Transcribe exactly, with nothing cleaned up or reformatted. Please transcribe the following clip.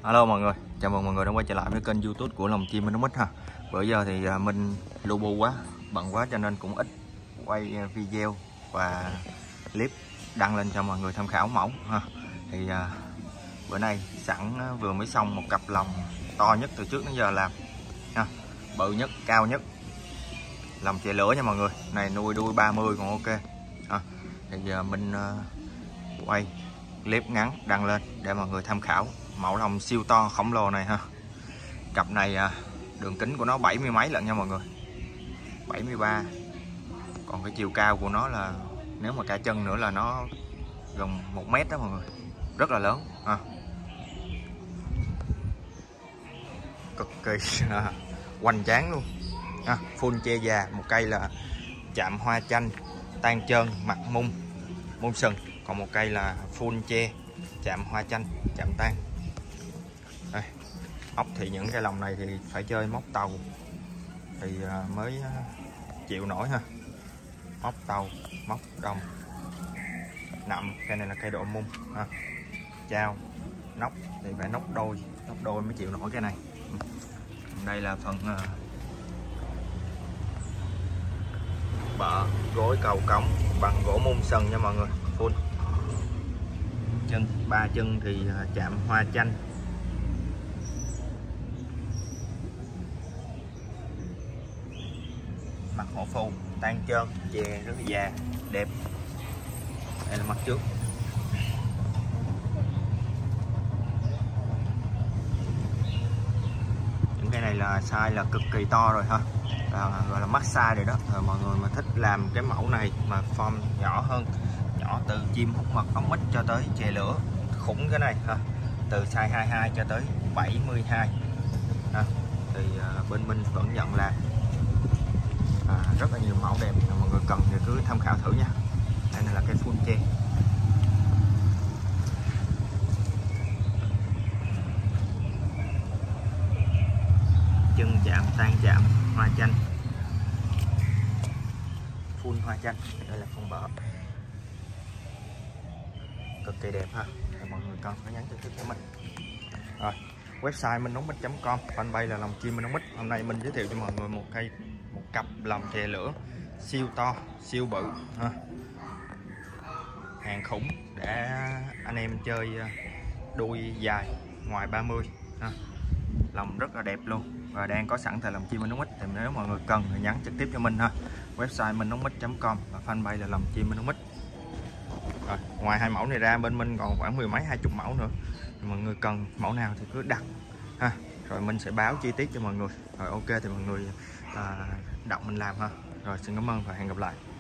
Alo mọi người, chào mừng mọi người đã quay trở lại với kênh YouTube của Lồng Chim Minh Ống Mít ha. Bữa giờ thì mình lu bu quá, bận quá cho nên cũng ít quay video và clip đăng lên cho mọi người tham khảo mẫu ha. Thì à, bữa nay sẵn vừa mới xong một cặp lồng to nhất từ trước đến giờ làm ha, bự nhất, cao nhất, lồng chè lửa nha mọi người. Này nuôi đuôi ba mươi còn ok ha. Thì giờ mình à, quay clip ngắn đăng lên để mọi người tham khảo mẫu lồng siêu to khổng lồ này ha. Cặp này à, đường kính của nó bảy mươi mấy lận nha mọi người, bảy mươi ba. Còn cái chiều cao của nó là nếu mà cả chân nữa là nó gần một mét đó mọi người, rất là lớn ha. Cực kỳ à, hoành tráng luôn ha. Full che già, một cây là chạm hoa chanh tan trơn mặt mung môn sừng, còn một cây là full che chạm hoa chanh chạm tan. Đây, ốc thì những cái lồng này thì phải chơi móc tàu thì mới chịu nổi ha. Móc tàu, móc đồng nậm, cây này là cây độ mung ha. Chao nóc thì phải nóc đôi, nóc đôi mới chịu nổi cái này. Đây là phần bờ gối cầu cống bằng gỗ mung sừng nha mọi người, full. Chân ba chân thì chạm hoa chanh. Mặt hổ phù tan trơn, chè rất là già, đẹp. Đây là mặt trước. Những cái này là size là cực kỳ to rồi ha, là gọi là max size rồi đó. Rồi mọi người mà thích làm cái mẫu này mà form nhỏ hơn, nhỏ từ chim hút mật ống mít cho tới chè lửa khủng cái này ha, từ size hai mươi hai cho tới bảy mươi hai ha. Thì uh, bên mình vẫn nhận làm à, rất là nhiều mẫu đẹp, mọi người cần thì cứ tham khảo thử nha. Đây này là cái full che. Chân chạm tan chạm hoa chanh, full hoa chanh. Đây là con bờ cực kỳ đẹp ha. Thì mọi người cần phải nhắn trực tiếp cho mình. Rồi, website minh ống mít chấm com, fanpage là Lồng Chim Minh Ống Mít. Hôm nay mình giới thiệu cho mọi người một cây một cặp lồng chè lửa siêu to, siêu bự ha. Hàng khủng để anh em chơi đuôi dài ngoài ba mươi ha. Lồng rất là đẹp luôn và đang có sẵn tại Lồng Chim Minh Ống Mít. Thì nếu mọi người cần thì nhắn trực tiếp cho mình ha. Website minh ống mít chấm com và fanpage là Lồng Chim Minh Ống Mít. Rồi, ngoài hai mẫu này ra bên mình còn khoảng mười mấy hai chục mẫu nữa. Thì mọi người cần mẫu nào thì cứ đặt ha, rồi mình sẽ báo chi tiết cho mọi người. Rồi ok thì mọi người à, đọc mình làm ha. Rồi xin cảm ơn và hẹn gặp lại.